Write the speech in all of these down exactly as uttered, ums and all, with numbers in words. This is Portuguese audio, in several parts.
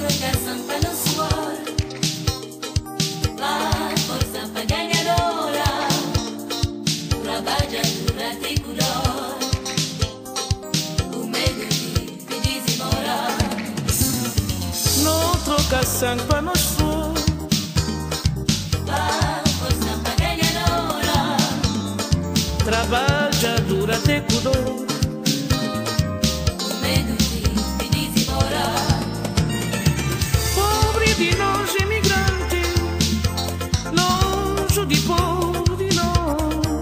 trocação para no suor, a força para ganhadora, trabalha durante e color, o medo de pedir embora. Não troca sangue para no suor, A força para ganhadora, trabalha durante e color. De nós imigrantes, longe de povo de nós,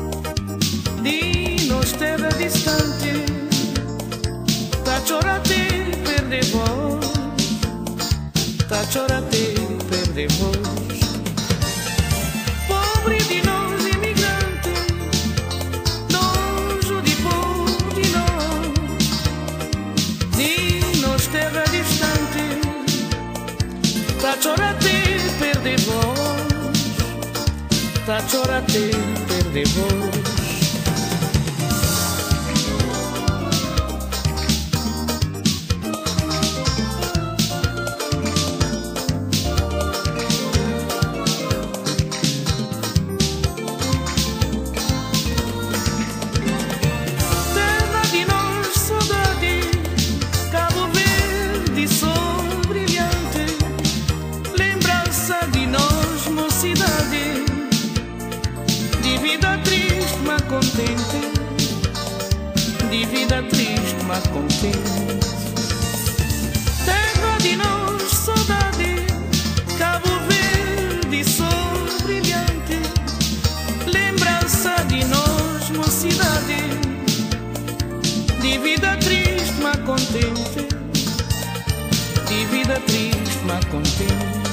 de nós terra distante, tá chorate perder voz, tá chorate perder voz. Pobre de nós imigrantes, longe de povo de nós, de nós terra distante, tá chorate perder voz, tá chorate perder voz. Terra de nós saudade, Cabo Verde, sol brilhante, de nós, mocidade, de vida triste, mas contente, de vida triste, mas contente. Terra de nós, saudade, Cabo Verde, sol brilhante, lembrança de nós, mocidade, de vida triste, mas contente, de vida triste, mas contente.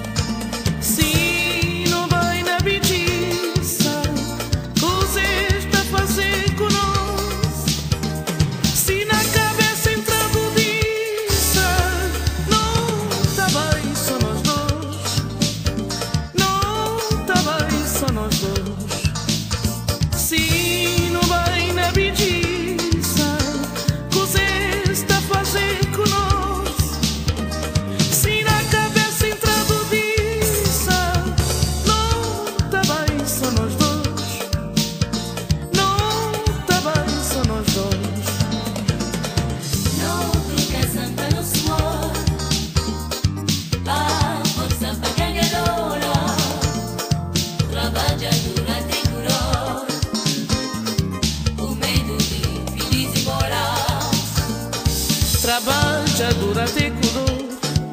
Se não vai na bitiça, coisa está a fazer com nós. Se na cabeça entra budiça, não tá bem só nós dois, não tá bem só nós dois. Se não vai na bitiça, coisa está a fazer com nós. Se na cabeça entra trabalha durante e color,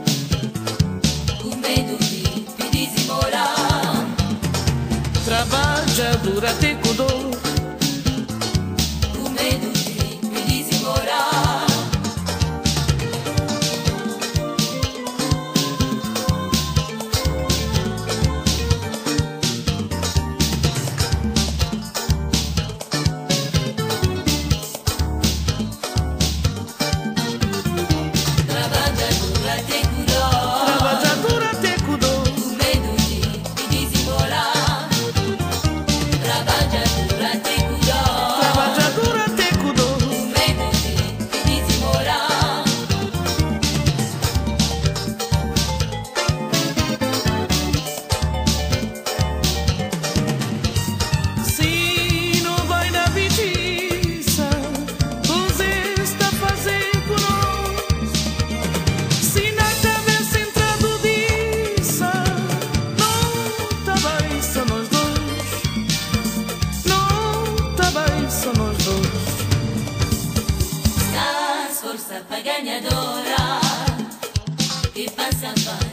o medo de pedir embora. Trabalha durante e color, o medo de pedir embora. Força para ganhadora, que passa a